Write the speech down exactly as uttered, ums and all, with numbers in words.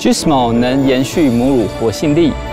Gizmo 能延续母乳活性力，